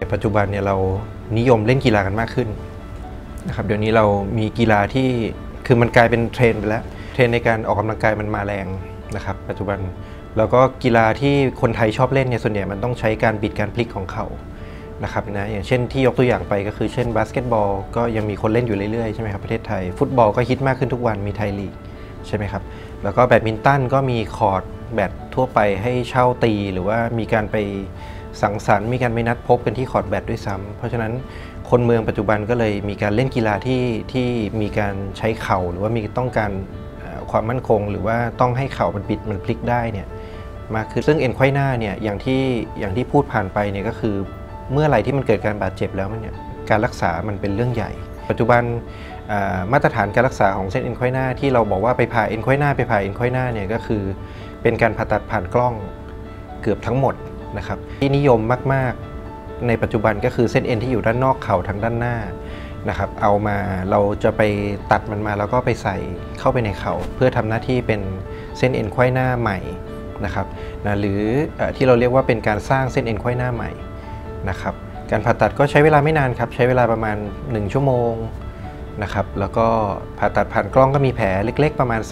ปัจจุบันเนี่ยเรานิยมเล่นกีฬากันมากขึ้นนะครับเดี๋ยวนี้เรามีกีฬาที่คือมันกลายเป็นเทรนด์ไปแล้วเทรนด์ในการออกกำลังกายมันมาแรงนะครับปัจจุบันแล้วก็กีฬาที่คนไทยชอบเล่นเนี่ยส่วนใหญ่มันต้องใช้การบิดการพลิกของเข่านะครับนะอย่างเช่นที่ยกตัวอย่างไปก็คือเช่นบาสเกตบอลก็ยังมีคนเล่นอยู่เรื่อยๆใช่ไหมครับประเทศไทยฟุตบอลก็ฮิตมากขึ้นทุกวันมีไทยลีกใช่ไหมครับแล้วก็แบดมินตันก็มีคอร์ตแบดทั่วไปให้เช่าตีหรือว่ามีการไปสังสรรค์มีการไปนัดพบกันที่คอร์ตแบดด้วยซ้ำเพราะฉะนั้นคนเมืองปัจจุบันก็เลยมีการเล่นกีฬาที่มีการใช้เข่าหรือว่ามีต้องการความมั่นคงหรือว่าต้องให้เข่ามันบิดมันพลิกได้เนี่ยมากขึ้นซึ่งเอ็นไขว้หน้าเนี่ยอย่างที่พูดผ่านไปเนี่ยก็คือเมื่อไหร่ที่มันเกิดการบาดเจ็บแล้วเนี่ยการรักษามันเป็นเรื่องใหญ่ปัจจุบันมาตรฐานการรักษาของเส้นเอ็นไขว้หน้าที่เราบอกว่าไปผ่าเอ็นไขว้หน้าเนี่ยก็คือเป็นการผ่าตัดผ่านกล้องเกือบทั้งหมดนะครับที่นิยมมากๆในปัจจุบันก็คือเส้นเอ็นที่อยู่ด้านนอกเข่าทางด้านหน้านะครับเอามาเราจะไปตัดมันมาแล้วก็ไปใส่เข้าไปในเข่าเพื่อทำหน้าที่เป็นเส้นเอ็นไขว้หน้าใหม่นะครับหรือที่เราเรียกว่าเป็นการสร้างเส้นเอ็นไขว้หน้าใหม่นะครับการผ่าตัดก็ใช้เวลาไม่นานครับใช้เวลาประมาณ1ชั่วโมงนะครับแล้วก็ผ่าตัดผ่านกล้องก็มีแผลเล็กๆประมาณ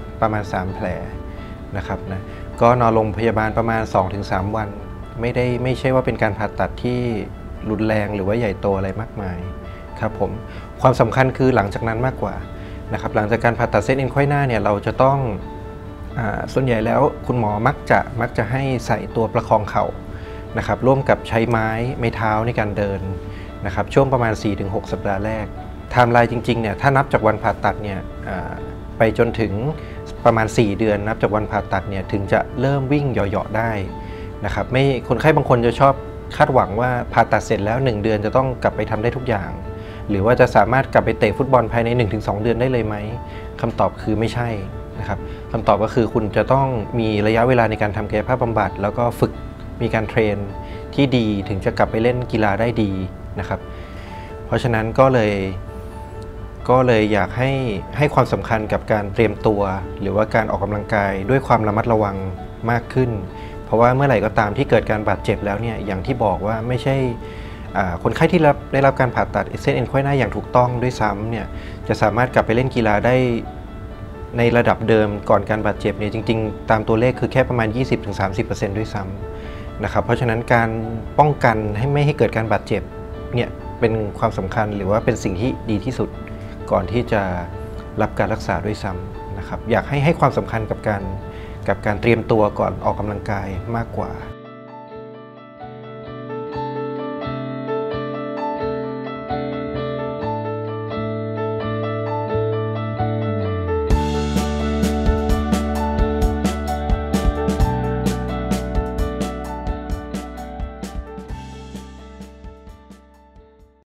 3แผลนะครับนะก็นอนโรงพยาบาลประมาณ 2-3 วันไม่ใช่ว่าเป็นการผ่าตัดที่รุนแรงหรือว่าใหญ่โตอะไรมากมายครับผมความสำคัญคือหลังจากนั้นมากกว่านะครับหลังจากการผ่าตัดเส้นเอ็นไขว้หน้าเนี่ยเราจะต้องส่วนใหญ่แล้วคุณหมอมักจะให้ใส่ตัวประคองเข่านะครับร่วมกับใช้ไม้เท้าในการเดินนะครับช่วงประมาณ 4-6 สัปดาห์แรกไทม์ไลน์จริงๆเนี่ยถ้านับจากวันผ่าตัดเนี่ยไปจนถึงประมาณ4 เดือนนับจากวันผ่าตัดเนี่ยถึงจะเริ่มวิ่งเหยาะๆได้นะครับไม่คนไข้บางคนจะชอบคาดหวังว่าผ่าตัดเสร็จแล้ว1 เดือนจะต้องกลับไปทำได้ทุกอย่างหรือว่าจะสามารถกลับไปเตะฟุตบอลภายใน 1-2 เดือนได้เลยไหมคำตอบคือไม่ใช่นะครับคำตอบก็คือคุณจะต้องมีระยะเวลาในการทำกายภาพบำบัดแล้วก็ฝึกมีการเทรนที่ดีถึงจะกลับไปเล่นกีฬาได้ดีนะครับเพราะฉะนั้นก็เลยอยากให้ความสำคัญกับการเตรียมตัวหรือว่าการออกกำลังกายด้วยความระมัดระวังมากขึ้นเพราะว่าเมื่อไหร่ก็ตามที่เกิดการบาดเจ็บแล้วเนี่ยอย่างที่บอกว่าไม่ใช่คนไข้ที่ได้รับการผ่าตัดเส้นเอ็นไขว้หน้าอย่างถูกต้องด้วยซ้ำเนี่ยจะสามารถกลับไปเล่นกีฬาได้ในระดับเดิมก่อนการบาดเจ็บเนี่ยจริงๆตามตัวเลขคือแค่ประมาณ 20-30% ด้วยซ้ำนะครับเพราะฉะนั้นการป้องกันไม่ให้เกิดการบาดเจ็บเนี่ยเป็นความสำคัญหรือว่าเป็นสิ่งที่ดีที่สุดก่อนที่จะรับการรักษาด้วยซ้ำนะครับอยากให้ความสำคัญกับการเตรียมตัวก่อนออกกำลังกายมากกว่า